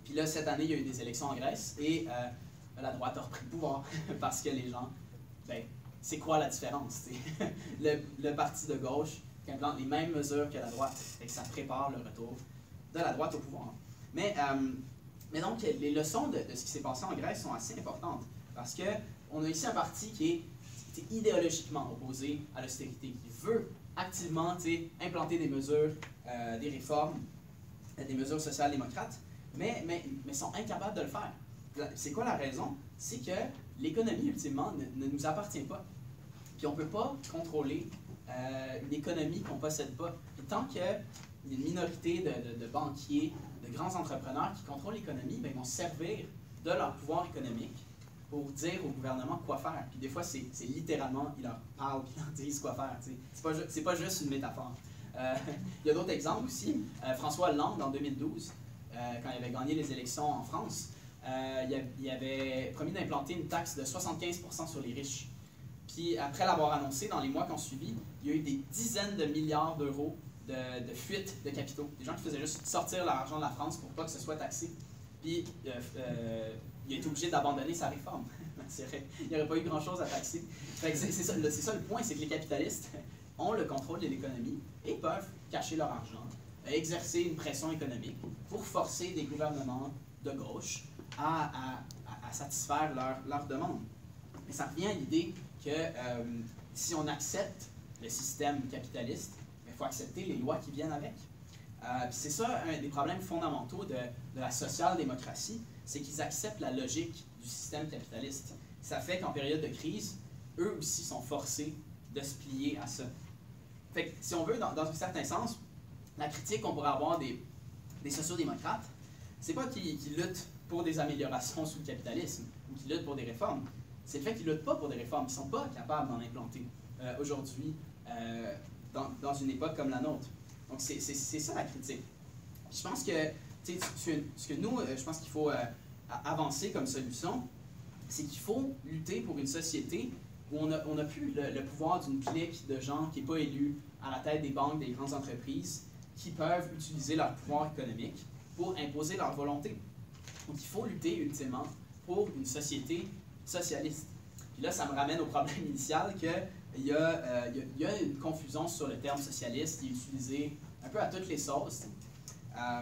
Puis là, cette année, il y a eu des élections en Grèce et euh, la droite a repris le pouvoir parce que les gens, ben, c'est quoi la différence? le, le parti de gauche qui implante les mêmes mesures que la droite et que ça prépare le retour de la droite au pouvoir. Mais, euh, mais donc, les leçons de, de ce qui s'est passé en Grèce sont assez importantes parce qu'on a ici un parti qui est, qui est idéologiquement opposé à l'austérité, qui veut activement implanter des mesures, euh, des réformes, des mesures social-démocrates, mais, mais, mais sont incapables de le faire. C'est quoi la raison? C'est que l'économie, ultimement, ne, ne nous appartient pas. Puis on ne peut pas contrôler euh, une économie qu'on ne possède pas. Puis tant qu'il y a une minorité de, de, de banquiers, de grands entrepreneurs qui contrôlent l'économie, ben, ils vont se servir de leur pouvoir économique pour dire au gouvernement quoi faire. Puis des fois, c'est littéralement, ils leur parlent et ils leur disent quoi faire. C'est pas, c'est pas juste une métaphore. Euh, il y a d'autres exemples aussi. Euh, François Hollande, en deux mille douze, euh, quand il avait gagné les élections en France, euh, il avait promis d'implanter une taxe de soixante-quinze pour cent sur les riches. Puis après l'avoir annoncé, dans les mois qui ont suivi, il y a eu des dizaines de milliards d'euros de, de fuites de capitaux. Des gens qui faisaient juste sortir leur argent de la France pour pas que ce soit taxé. Puis euh, euh, il a été obligé d'abandonner sa réforme. Il n'y aurait pas eu grand-chose à taxer. C'est ça, ça le point, c'est que les capitalistes ont le contrôle de l'économie et peuvent cacher leur argent, exercer une pression économique pour forcer des gouvernements de gauche à, à, à satisfaire leurs leur demandes. Mais ça revient à l'idée que euh, si on accepte le système capitaliste, il faut accepter les lois qui viennent avec. Euh, c'est ça un des problèmes fondamentaux de, de la social-démocratie, c'est qu'ils acceptent la logique du système capitaliste. Ça fait qu'en période de crise, eux aussi sont forcés de se plier à ça. Fait que, si on veut, dans, dans un certain sens, la critique qu'on pourrait avoir des, des sociodémocrates, c'est pas qu'ils qu'ils luttent pour des améliorations sous le capitalisme ou qu'ils luttent pour des réformes. C'est le fait qu'ils ne luttent pas pour des réformes, ils ne sont pas capables d'en implanter euh, aujourd'hui euh, dans, dans une époque comme la nôtre. Donc c'est ça la critique. Puis je pense que, tu sais, ce que nous, je pense qu'il faut euh, avancer comme solution, c'est qu'il faut lutter pour une société où on n'a on a plus le, le pouvoir d'une clique de gens qui n'est pas élue à la tête des banques, des grandes entreprises, qui peuvent utiliser leur pouvoir économique pour imposer leur volonté. Donc il faut lutter ultimement pour une société socialiste. Puis là, ça me ramène au problème initial qu'il y, euh, y, y a une confusion sur le terme socialiste qui est utilisé un peu à toutes les sauces. Euh,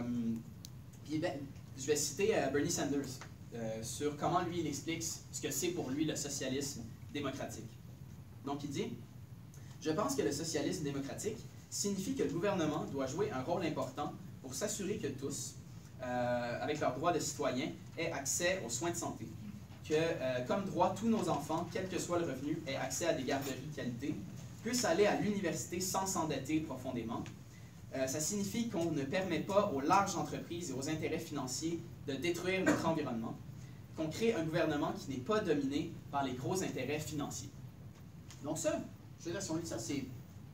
puis ben, je vais citer euh, Bernie Sanders euh, sur comment lui il explique ce que c'est pour lui le socialisme démocratique. Donc il dit « Je pense que le socialisme démocratique signifie que le gouvernement doit jouer un rôle important pour s'assurer que tous, euh, avec leurs droits de citoyens, aient accès aux soins de santé. Que, euh, comme droit, tous nos enfants, quel que soit le revenu, aient accès à des garderies de qualité, puissent aller à l'université sans s'endetter profondément. Euh, ça signifie qu'on ne permet pas aux larges entreprises et aux intérêts financiers de détruire notre environnement, qu'on crée un gouvernement qui n'est pas dominé par les gros intérêts financiers. » Donc ça, je veux dire, si on lit ça, c'est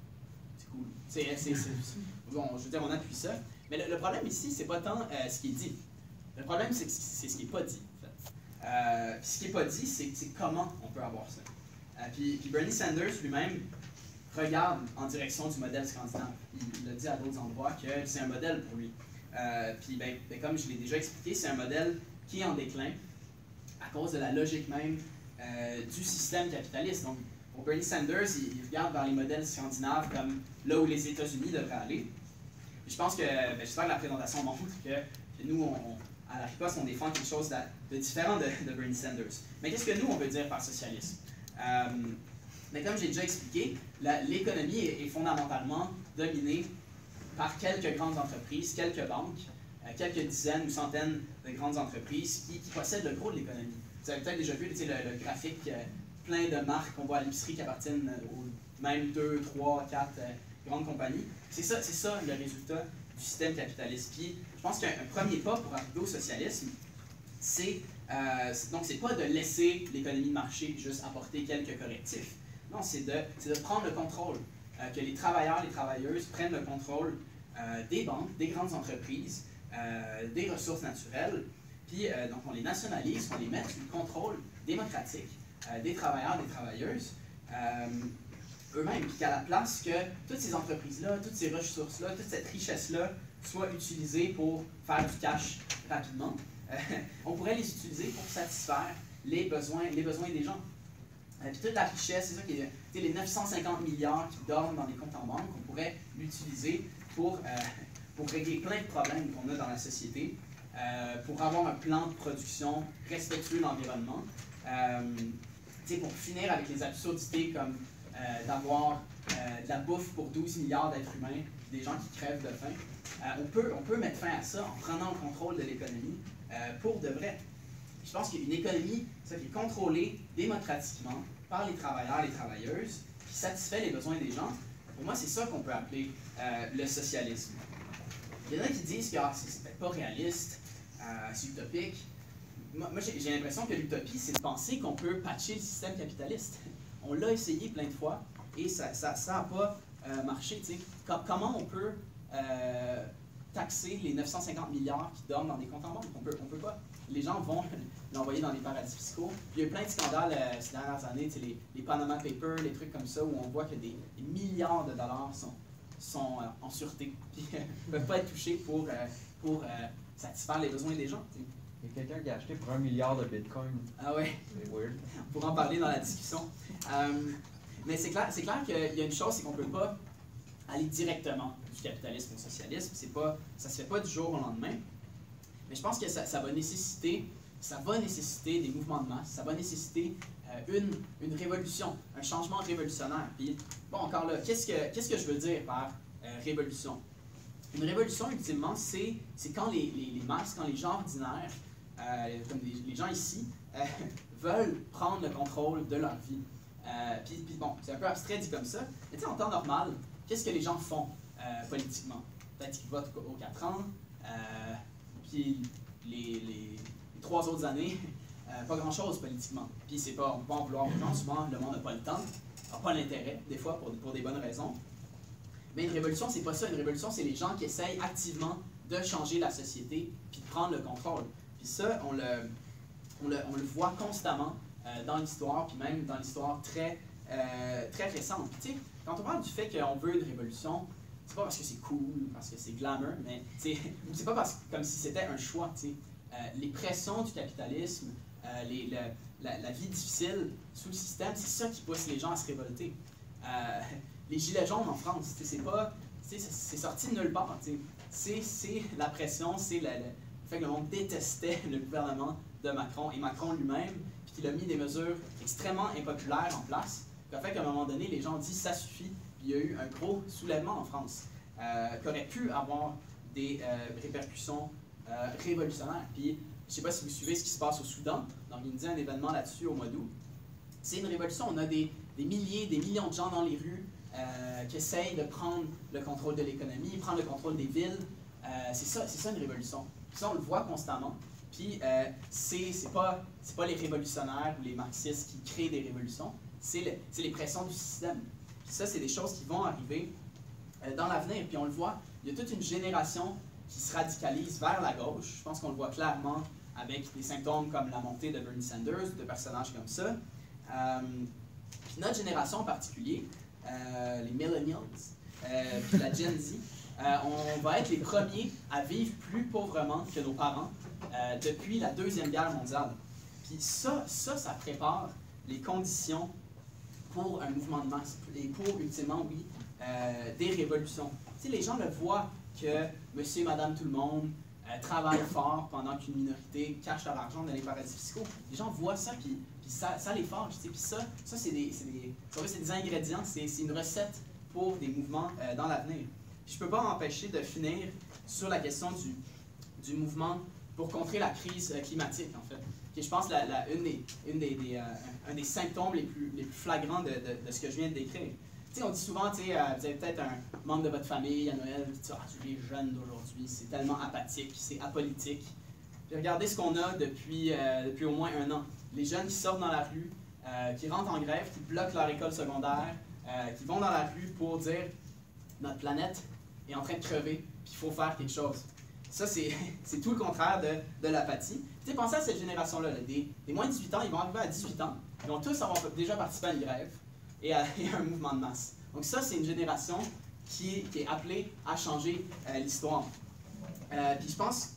cool. C'est, c'est, c'est, bon, je veux dire, on appuie ça. Mais le, le problème ici, c'est pas tant euh, ce qui est dit. Le problème, c'est ce qui n'est pas dit. Euh, ce qui n'est pas dit, c'est comment on peut avoir ça. Euh, puis, puis Bernie Sanders lui-même regarde en direction du modèle scandinave. Il l'a dit à d'autres endroits que c'est un modèle pour lui. Euh, puis ben, ben, comme je l'ai déjà expliqué, c'est un modèle qui est en déclin à cause de la logique même euh, du système capitaliste. Donc, pour Bernie Sanders, il, il regarde vers les modèles scandinaves comme là où les États-Unis devraient aller. Puis je pense que, ben, j'espère que la présentation montre que, que nous, on, on à la riposte, on défend quelque chose de, de différent de, de Bernie Sanders. Mais qu'est-ce que nous, on veut dire par socialisme? Euh, mais comme j'ai déjà expliqué, l'économie est, est fondamentalement dominée par quelques grandes entreprises, quelques banques, euh, quelques dizaines ou centaines de grandes entreprises qui, qui possèdent le gros de l'économie. Vous avez peut-être déjà vu le, le graphique euh, plein de marques qu'on voit à l'épicerie qui appartiennent aux même deux, trois, quatre euh, grandes compagnies. C'est ça, c'est ça le résultat du système capitaliste. Puis, je pense qu'un premier pas pour arriver au socialisme, c'est euh, donc c'est pas de laisser l'économie de marché juste apporter quelques correctifs. Non, c'est de, de prendre le contrôle, euh, que les travailleurs, les travailleuses prennent le contrôle euh, des banques, des grandes entreprises, euh, des ressources naturelles, puis euh, donc on les nationalise, on les met sous le contrôle démocratique euh, des travailleurs, des travailleuses, euh, eux-mêmes, puis qu'à la place que toutes ces entreprises-là, toutes ces ressources-là, toute cette richesse-là soit utilisée pour faire du cash rapidement, euh, on pourrait les utiliser pour satisfaire les besoins, les besoins des gens. Euh, puis toute la richesse, c'est ça qui est, les neuf cent cinquante milliards qui dorment dans les comptes en banque, on pourrait l'utiliser pour, euh, pour régler plein de problèmes qu'on a dans la société, euh, pour avoir un plan de production respectueux de l'environnement, euh, pour finir avec les absurdités comme euh, d'avoir euh, de la bouffe pour douze milliards d'êtres humains, des gens qui crèvent de faim. Euh, on, peut, on peut mettre fin à ça en prenant le contrôle de l'économie euh, pour de vrai. Je pense qu'une économie, ça, qui est contrôlée démocratiquement par les travailleurs et les travailleuses, qui satisfait les besoins des gens, pour moi, c'est ça qu'on peut appeler euh, le socialisme. Il y en a qui disent que ah, c'est peut-être pas réaliste, euh, c'est utopique. Moi, moi j'ai l'impression que l'utopie, c'est de penser qu'on peut patcher le système capitaliste. On l'a essayé plein de fois et ça n'a ça, ça pas euh, marché. Com comment on peut euh, taxer les neuf cent cinquante milliards qui dorment dans des comptes en banque? On peut, on peut pas. Les gens vont l'envoyer dans des paradis fiscaux. Puis il y a eu plein de scandales euh, ces dernières années, les, les Panama Papers, les trucs comme ça, où on voit que des, des milliards de dollars sont, sont euh, en sûreté, puis ne peuvent pas être touchés pour, euh, pour euh, satisfaire les besoins des gens. T'sais. Il y a quelqu'un qui a acheté pour un milliard de bitcoin. Ah ouais? C'est weird. On pourra en parler dans la discussion. Euh, mais c'est clair, c'est clair qu'il y a une chose, c'est qu'on ne peut pas aller directement du capitalisme au socialisme. C'est pas, ça ne se fait pas du jour au lendemain. Mais je pense que ça, ça va nécessiter, ça va nécessiter des mouvements de masse, ça va nécessiter euh, une, une révolution, un changement révolutionnaire. Puis, bon, encore là, qu'est-ce que, qu'est-ce que je veux dire par euh, révolution? Une révolution, ultimement, c'est quand les, les, les masses, quand les gens ordinaires, euh, comme les, les gens ici, euh, veulent prendre le contrôle de leur vie. Euh, puis, puis bon, c'est un peu abstrait dit comme ça, mais tu sais, en temps normal, qu'est-ce que les gens font euh, politiquement? Peut-être qu'ils votent aux quatre ans, euh, puis les, les, les trois autres années, euh, pas grand-chose politiquement. Puis c'est pas, on peut pas en vouloir aux gens, souvent le monde n'a pas le temps, n'a pas l'intérêt, des fois, pour, pour des bonnes raisons. Mais une révolution, c'est pas ça. Une révolution, c'est les gens qui essayent activement de changer la société puis de prendre le contrôle. Puis ça, on le, on le, on le voit constamment euh, dans l'histoire, puis même dans l'histoire très, euh, très récente. Tu sais, quand on parle du fait qu'on veut une révolution, c'est pas parce que c'est cool, parce que c'est glamour, mais c'est pas parce, comme si c'était un choix. Tu sais. Euh, les pressions du capitalisme, euh, les, le, la, la vie difficile sous le système, c'est ça qui pousse les gens à se révolter. Euh, les gilets jaunes en France, c'est pas, c'est sorti de nulle part. C'est la pression, c'est le, le fait que le monde détestait le gouvernement de Macron et Macron lui-même, puis qu'il a mis des mesures extrêmement impopulaires en place, qui a fait qu'à un moment donné, les gens ont dit ça suffit, puis il y a eu un gros soulèvement en France, euh, qui aurait pu avoir des euh, répercussions euh, révolutionnaires. Puis, je ne sais pas si vous suivez ce qui se passe au Soudan, d'organiser un événement là-dessus au mois d'août. C'est une révolution, on a des, des milliers, des millions de gens dans les rues, Euh, qui essayent de prendre le contrôle de l'économie, prendre le contrôle des villes. Euh, c'est ça, c'est ça une révolution. Puis ça, on le voit constamment. Puis euh, c'est pas, c'est pas les révolutionnaires ou les marxistes qui créent des révolutions, c'est le, les pressions du système. Puis ça, c'est des choses qui vont arriver euh, dans l'avenir. Puis on le voit, il y a toute une génération qui se radicalise vers la gauche. Je pense qu'on le voit clairement avec des symptômes comme la montée de Bernie Sanders, de personnages comme ça. Euh, puis notre génération en particulier, Euh, les millennials, euh, puis la Gen Z, euh, on va être les premiers à vivre plus pauvrement que nos parents euh, depuis la Deuxième Guerre mondiale. Puis ça, ça, ça prépare les conditions pour un mouvement de masse et pour, ultimement, oui, euh, des révolutions. Tu sais, les gens le voient que monsieur et madame tout le monde euh, travaillent fort pendant qu'une minorité cache leur argent dans les paradis fiscaux. Les gens voient ça, puis Puis ça, ça les forge, tu sais. Puis ça, ça c'est des, des, des ingrédients, c'est une recette pour des mouvements euh, dans l'avenir. Je ne peux pas m'empêcher de finir sur la question du, du mouvement pour contrer la crise euh, climatique, en fait. Qui, je pense, la, la, une des, une des, des, euh, un des symptômes les plus, les plus flagrants de, de, de ce que je viens de décrire. Tu sais, on dit souvent, tu sais, euh, vous avez peut-être un membre de votre famille à Noël, vous dites, ah, les jeunes d'aujourd'hui, c'est tellement apathique, c'est apolitique. Puis regardez ce qu'on a depuis, euh, depuis au moins un an. Les jeunes qui sortent dans la rue, euh, qui rentrent en grève, qui bloquent leur école secondaire, euh, qui vont dans la rue pour dire « notre planète est en train de crever, puis il faut faire quelque chose ». Ça, c'est tout le contraire de, de l'apathie. Tu sais, pensez à cette génération-là, là, des, des moins de dix-huit ans, ils vont arriver à dix-huit ans, ils vont tous avoir déjà participé à une grève et à, et à un mouvement de masse. Donc ça, c'est une génération qui, qui est appelée à changer euh, l'histoire. Euh, puis je pense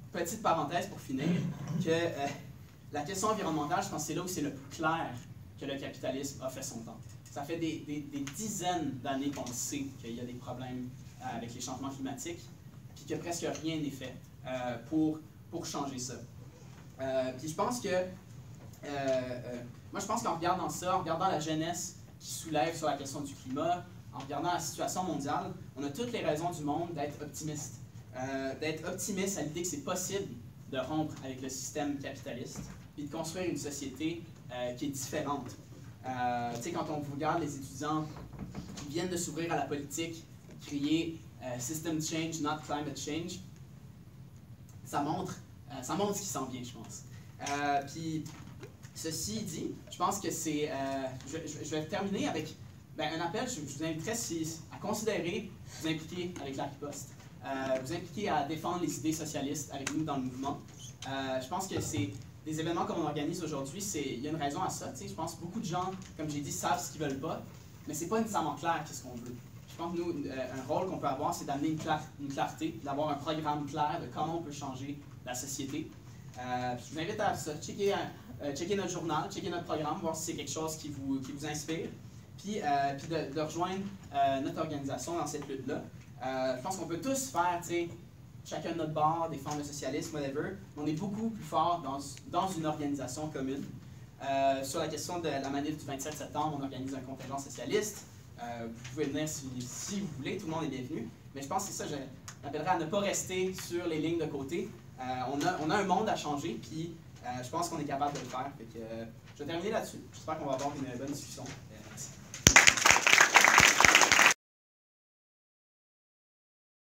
petite parenthèse pour finir, que euh, la question environnementale, je pense que c'est là où c'est le plus clair que le capitalisme a fait son temps. Ça fait des, des, des dizaines d'années qu'on sait qu'il y a des problèmes euh, avec les changements climatiques, puis que presque rien n'est fait euh, pour, pour changer ça. Euh, puis je pense que, euh, euh, moi je pense qu'en regardant ça, en regardant la jeunesse qui soulève sur la question du climat, en regardant la situation mondiale, on a toutes les raisons du monde d'être optimiste. Euh, d'être optimiste à l'idée que c'est possible de rompre avec le système capitaliste, puis de construire une société euh, qui est différente. Euh, tu sais, quand on regarde les étudiants qui viennent de s'ouvrir à la politique, crier euh, « System change, not climate change », ça montre, euh, ça montre ce qui s'en vient, je pense. Euh, puis, ceci dit, je pense que c'est... Euh, je, je, je vais terminer avec ben, un appel, je, je vous inviterais si, à considérer vous impliquer avec la riposte, euh, vous impliquer à défendre les idées socialistes avec nous dans le mouvement. Euh, je pense que c'est des événements comme on organise aujourd'hui, il y a une raison à ça. Je pense que beaucoup de gens, comme j'ai dit, savent ce qu'ils veulent pas, mais c'est pas nécessairement clair qu'est-ce qu'on veut. Je pense que nous, euh, un rôle qu'on peut avoir, c'est d'amener une, clar une clarté, d'avoir un programme clair de comment on peut changer la société. Euh, je vous invite à ça, checker, euh, checker notre journal, checker notre programme, voir si c'est quelque chose qui vous, qui vous inspire, puis, euh, puis de, de rejoindre euh, notre organisation dans cette lutte-là. Euh, je pense qu'on peut tous faire, tu sais, chacun de notre bord, défendre le socialisme, whatever, mais on est beaucoup plus fort dans, dans une organisation commune. Euh, sur la question de la manif du vingt-sept septembre, on organise un contingent socialiste. Euh, vous pouvez venir si, si vous voulez, tout le monde est bienvenu. Mais je pense que c'est ça, j'appellerais à ne pas rester sur les lignes de côté. Euh, on, a, on a un monde à changer, puis euh, je pense qu'on est capable de le faire. Fait que, euh, je vais terminer là-dessus. J'espère qu'on va avoir une bonne discussion.